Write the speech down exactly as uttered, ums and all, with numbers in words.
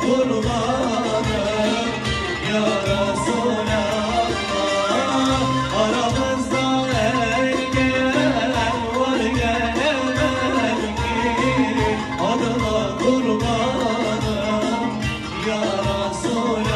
kurbanım ya Resulallah. Aramızda er gelen var gelemem ki, adına kurbanım ya Resulallah.